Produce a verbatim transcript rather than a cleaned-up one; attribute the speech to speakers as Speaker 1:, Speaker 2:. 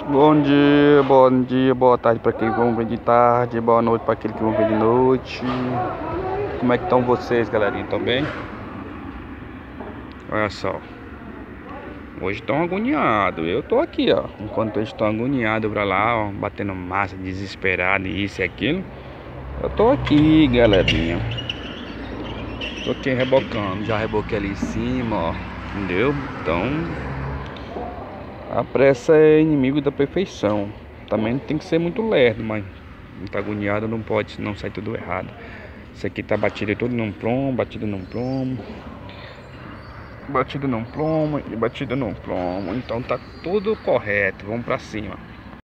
Speaker 1: Bom dia, bom dia, boa tarde para quem vão ver de tarde, boa noite para aqueles que vão ver de noite. Como é que estão vocês, galerinha? Estão bem? Olha só, hoje estão agoniados. Eu tô aqui, ó. Enquanto eles estão agoniados pra lá, ó, batendo massa, desesperado, isso e aquilo. Eu tô aqui, galerinha. Tô aqui rebocando, já reboquei ali em cima, ó. Entendeu? Então, a pressa é inimigo da perfeição. Também tem que ser muito lerdo, mas não tá agoniado, não pode, senão sai tudo errado. Isso aqui tá batido tudo num plomo, batido num plomo, batido num plomo e batido num plomo. Então tá tudo correto. Vamos pra cima.